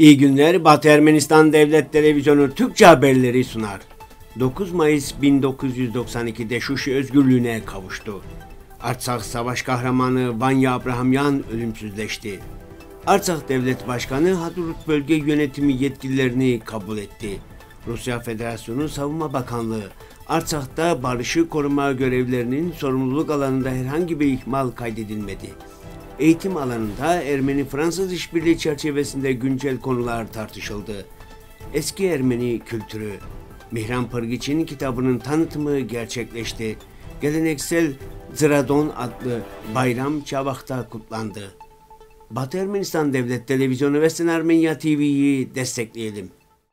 İyi günler. Batı Ermenistan Devlet Televizyonu Türkçe haberleri sunar. 9 Mayıs 1992'de Şuşi özgürlüğüne kavuştu. Artsakh Savaş Kahramanı Vanya Abrahamyan ölümsüzleşti. Artsakh Devlet Başkanı Hadrut Bölge Yönetimi yetkililerini kabul etti. Rusya Federasyonu Savunma Bakanlığı, Artsakh'ta barışı koruma görevlerinin sorumluluk alanında herhangi bir ihmal kaydedilmedi. Eğitim alanında Ermeni-Fransız işbirliği çerçevesinde güncel konular tartışıldı. Eski Ermeni kültürü, Mihran Pırgiç'in kitabının tanıtımı gerçekleşti. Geleneksel Zradon adlı bayram Çavak'ta kutlandı. Batı Ermenistan Devlet Televizyonu ve Sen Armenya TV'yi destekleyelim.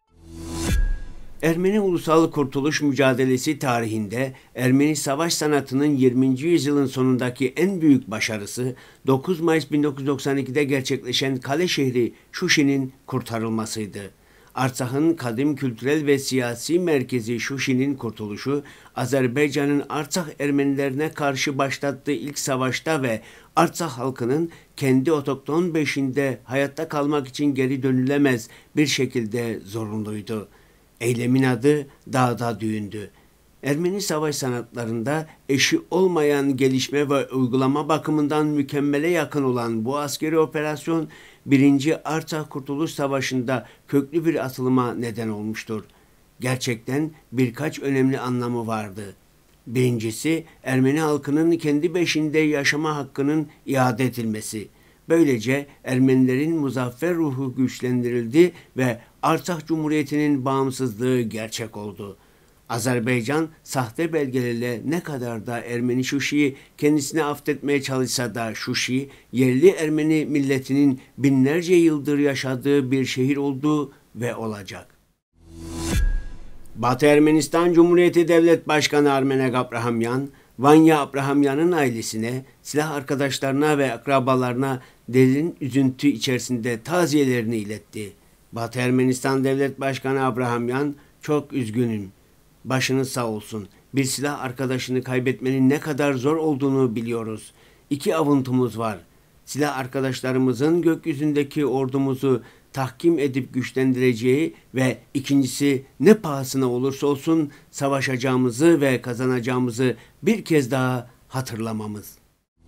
Ermeni Ulusal Kurtuluş Mücadelesi tarihinde Ermeni savaş sanatının 20. yüzyılın sonundaki en büyük başarısı 9 Mayıs 1992'de gerçekleşen kale şehri Şuşi'nin kurtarılmasıydı. Artsakh'ın kadim kültürel ve siyasi merkezi Şuşi'nin kurtuluşu, Azerbaycan'ın Artsakh Ermenilerine karşı başlattığı ilk savaşta ve Artsakh halkının kendi otokton beşiğinde hayatta kalmak için geri dönülemez bir şekilde zorunluydu. Eylemin adı Dağda Düğündü. Ermeni savaş sanatlarında eşi olmayan gelişme ve uygulama bakımından mükemmele yakın olan bu askeri operasyon 1. Artsakh Kurtuluş Savaşı'nda köklü bir atılıma neden olmuştur. Gerçekten birkaç önemli anlamı vardı. Birincisi, Ermeni halkının kendi beşiğinde yaşama hakkının iade edilmesi. Böylece Ermenilerin muzaffer ruhu güçlendirildi ve Artsakh Cumhuriyeti'nin bağımsızlığı gerçek oldu. Azerbaycan sahte belgelerle ne kadar da Ermeni Şuşi'yi kendisine affetmeye çalışsa da Şuşi, yerli Ermeni milletinin binlerce yıldır yaşadığı bir şehir oldu ve olacak. Batı Ermenistan Cumhuriyeti Devlet Başkanı Armenek Abrahamyan, Vanya Abrahamyan'ın ailesine, silah arkadaşlarına ve akrabalarına derin üzüntü içerisinde taziyelerini iletti. Batı Ermenistan Devlet Başkanı Abrahamyan, "Çok üzgünüm. Başınız sağ olsun. Bir silah arkadaşını kaybetmenin ne kadar zor olduğunu biliyoruz. 2 avuntumuz var. Silah arkadaşlarımızın gökyüzündeki ordumuzu tahkim edip güçlendireceği ve ikincisi ne pahasına olursa olsun savaşacağımızı ve kazanacağımızı bir kez daha hatırlamamız."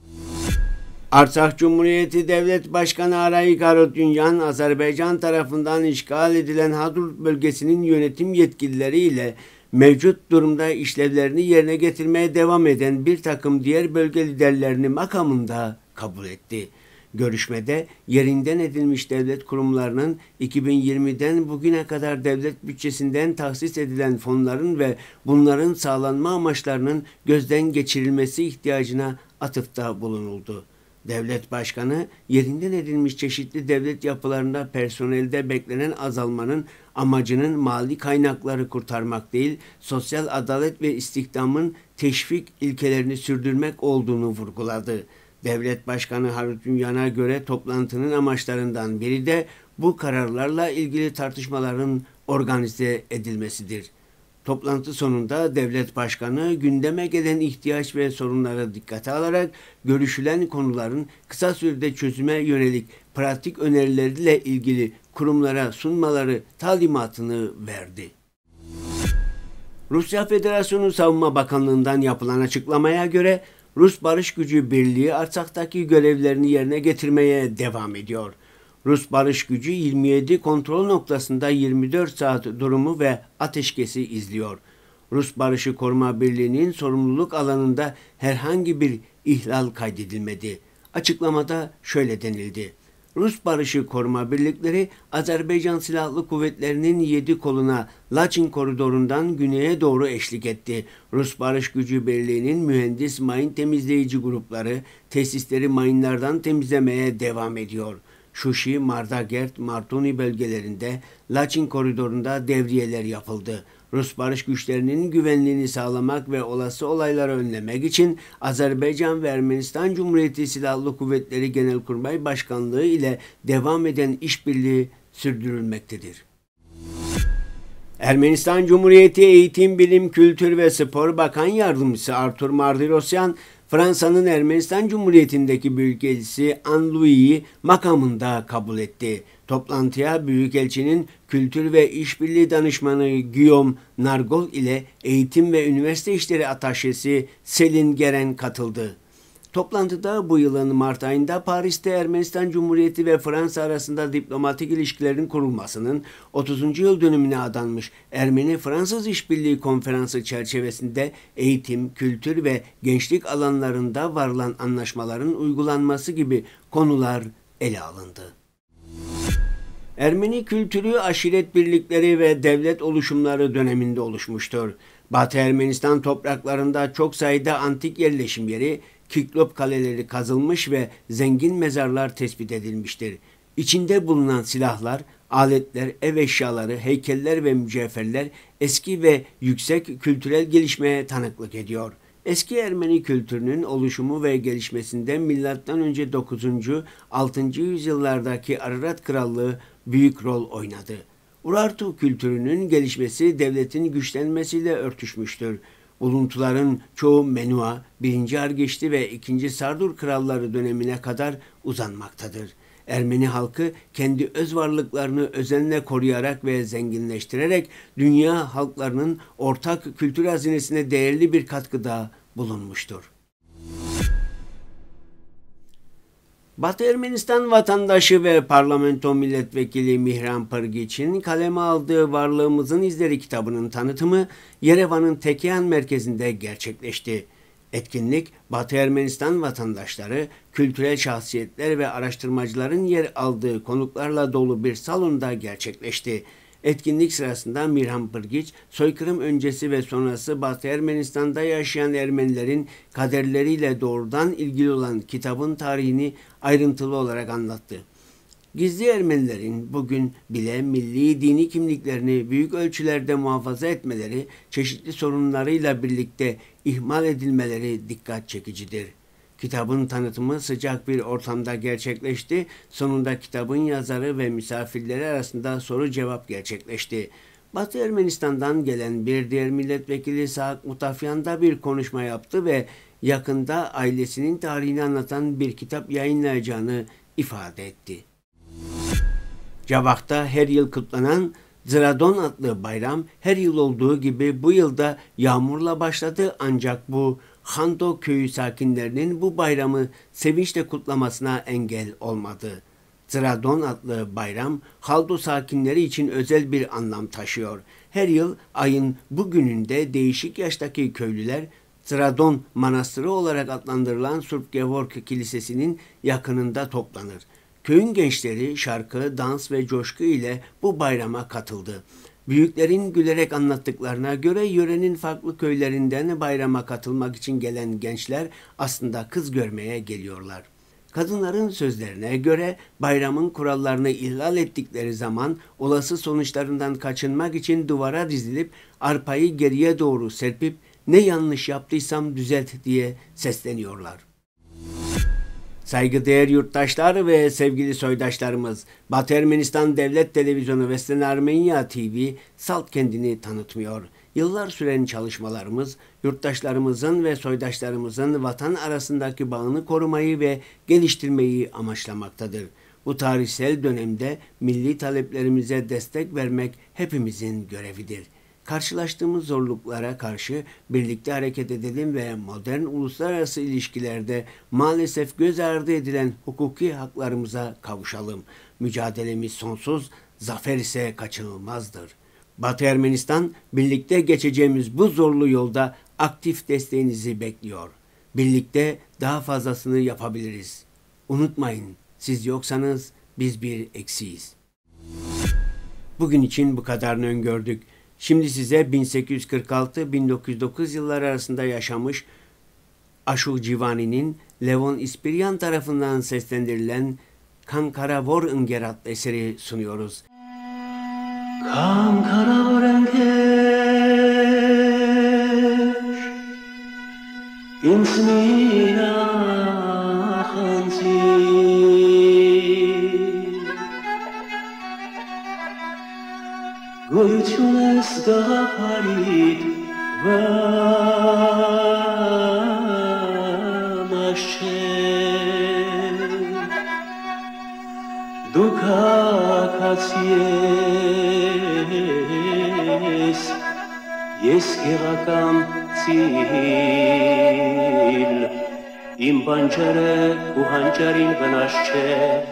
Artsakh Cumhuriyeti Devlet Başkanı Aray Garodunyan, Azerbaycan tarafından işgal edilen Hadrut bölgesinin yönetim yetkilileriyle mevcut durumda işlevlerini yerine getirmeye devam eden bir takım diğer bölge liderlerini makamında kabul etti. Görüşmede yerinden edilmiş devlet kurumlarının 2020'den bugüne kadar devlet bütçesinden tahsis edilen fonların ve bunların sağlanma amaçlarının gözden geçirilmesi ihtiyacına atıfta bulunuldu. Devlet Başkanı, yerinden edilmiş çeşitli devlet yapılarında personelde beklenen azalmanın amacının mali kaynakları kurtarmak değil, sosyal adalet ve istihdamın teşvik ilkelerini sürdürmek olduğunu vurguladı. Devlet Başkanı Harutyunyan'a göre toplantının amaçlarından biri de bu kararlarla ilgili tartışmaların organize edilmesidir. Toplantı sonunda Devlet Başkanı gündeme gelen ihtiyaç ve sorunlara dikkate alarak görüşülen konuların kısa sürede çözüme yönelik pratik önerileriyle ilgili kurumlara sunmaları talimatını verdi. Rusya Federasyonu Savunma Bakanlığı'ndan yapılan açıklamaya göre Rus Barış Gücü Birliği Artsak'taki görevlerini yerine getirmeye devam ediyor. Rus Barış Gücü 27 kontrol noktasında 24 saat durumu ve ateşkesi izliyor. Rus Barışı Koruma Birliği'nin sorumluluk alanında herhangi bir ihlal kaydedilmedi. Açıklamada şöyle denildi: Rus Barışı Koruma Birlikleri, Azerbaycan Silahlı Kuvvetleri'nin 7 koluna Laçin koridorundan güneye doğru eşlik etti. Rus Barış Gücü Birliği'nin mühendis mayın temizleyici grupları tesisleri mayınlardan temizlemeye devam ediyor. Şuşi, Mardagert, Martuni bölgelerinde Laçin koridorunda devriyeler yapıldı. Rus barış güçlerinin güvenliğini sağlamak ve olası olayları önlemek için Azerbaycan ve Ermenistan Cumhuriyeti Silahlı Kuvvetleri Genelkurmay Başkanlığı ile devam eden işbirliği sürdürülmektedir. Ermenistan Cumhuriyeti Eğitim, Bilim, Kültür ve Spor Bakan Yardımcısı Artur Mardirosyan, Fransa'nın Ermenistan Cumhuriyeti'ndeki Büyükelçisi Anne-Louis'i makamında kabul etti. Toplantıya Büyükelçinin Kültür ve İşbirliği Danışmanı Guillaume Nargol ile Eğitim ve Üniversite İşleri Ataşesi Selin Geren katıldı. Toplantıda bu yılın Mart ayında Paris'te Ermenistan Cumhuriyeti ve Fransa arasında diplomatik ilişkilerin kurulmasının 30. yıl dönümüne adanmış Ermeni-Fransız İşbirliği Konferansı çerçevesinde eğitim, kültür ve gençlik alanlarında varılan anlaşmaların uygulanması gibi konular ele alındı. Ermeni kültürü aşiret birlikleri ve devlet oluşumları döneminde oluşmuştur. Batı Ermenistan topraklarında çok sayıda antik yerleşim yeri, Kiklop kaleleri kazılmış ve zengin mezarlar tespit edilmiştir. İçinde bulunan silahlar, aletler, ev eşyaları, heykeller ve mücevherler eski ve yüksek kültürel gelişmeye tanıklık ediyor. Eski Ermeni kültürünün oluşumu ve gelişmesinde M.Ö. 9. 6. yüzyıllardaki Ararat Krallığı büyük rol oynadı. Urartu kültürünün gelişmesi devletin güçlenmesiyle örtüşmüştür. Buluntuların çoğu Menua, 1. Argeşli ve 2. Sardur kralları dönemine kadar uzanmaktadır. Ermeni halkı kendi öz varlıklarını özenle koruyarak ve zenginleştirerek dünya halklarının ortak kültür hazinesine değerli bir katkıda bulunmuştur. Batı Ermenistan vatandaşı ve parlamento milletvekili Mihran Pırgiç'in kaleme aldığı Varlığımızın İzleri kitabının tanıtımı Yerevan'ın Tekiyan merkezinde gerçekleşti. Etkinlik, Batı Ermenistan vatandaşları, kültürel şahsiyetler ve araştırmacıların yer aldığı konuklarla dolu bir salonda gerçekleşti. Etkinlik sırasında Mihran Pırgiç, soykırım öncesi ve sonrası Batı Ermenistan'da yaşayan Ermenilerin kaderleriyle doğrudan ilgili olan kitabın tarihini ayrıntılı olarak anlattı. Gizli Ermenilerin bugün bile milli dini kimliklerini büyük ölçülerde muhafaza etmeleri, çeşitli sorunlarıyla birlikte ihmal edilmeleri dikkat çekicidir. Kitabın tanıtımı sıcak bir ortamda gerçekleşti. Sonunda kitabın yazarı ve misafirleri arasında soru cevap gerçekleşti. Batı Ermenistan'dan gelen bir diğer milletvekili Saak Mutafyan da bir konuşma yaptı ve yakında ailesinin tarihini anlatan bir kitap yayınlayacağını ifade etti. Cavak'ta her yıl kutlanan Zradon adlı bayram her yıl olduğu gibi bu yılda yağmurla başladı, ancak bu Hando köyü sakinlerinin bu bayramı sevinçle kutlamasına engel olmadı. Zradon adlı bayram Haldo sakinleri için özel bir anlam taşıyor. Her yıl ayın bu gününde değişik yaştaki köylüler Zradon Manastırı olarak adlandırılan Surp Gevork Kilisesi'nin yakınında toplanır. Köyün gençleri şarkı, dans ve coşku ile bu bayrama katıldı. Büyüklerin gülerek anlattıklarına göre yörenin farklı köylerinden bayrama katılmak için gelen gençler aslında kız görmeye geliyorlar. Kadınların sözlerine göre bayramın kurallarını ihlal ettikleri zaman olası sonuçlarından kaçınmak için duvara dizilip arpayı geriye doğru serpip "Ne yanlış yaptıysam düzelt" diye sesleniyorlar. Saygıdeğer yurttaşlar ve sevgili soydaşlarımız, Batı Ermenistan Devlet Televizyonu Western Armenia TV salt kendini tanıtmıyor. Yıllar süren çalışmalarımız, yurttaşlarımızın ve soydaşlarımızın vatan arasındaki bağını korumayı ve geliştirmeyi amaçlamaktadır. Bu tarihsel dönemde milli taleplerimize destek vermek hepimizin görevidir. Karşılaştığımız zorluklara karşı birlikte hareket edelim ve modern uluslararası ilişkilerde maalesef göz ardı edilen hukuki haklarımıza kavuşalım. Mücadelemiz sonsuz, zafer ise kaçınılmazdır. Batı Ermenistan, birlikte geçeceğimiz bu zorlu yolda aktif desteğinizi bekliyor. Birlikte daha fazlasını yapabiliriz. Unutmayın, siz yoksanız biz bir eksiyiz. Bugün için bu kadarını öngördük. Şimdi size 1846-1909 yılları arasında yaşamış Aşuk Civani'nin Levon İspiryan tarafından seslendirilen Kankara Vor Inger adlı eseri sunuyoruz. Kankara Vor Inger İnsmina Hansi Goyuçunes gaharit var Դուքակացիես ես գեղական ծիլ իմ բանջարը ու հանճարին վնաս չէ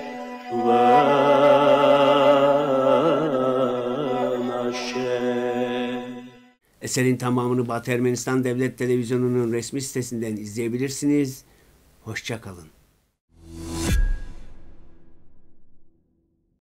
վնաս չէ. Eserin tamamını Batı Ermenistan Devlet Televizyonu'nun resmi sitesinden izleyebilirsiniz. Hoşça kalın.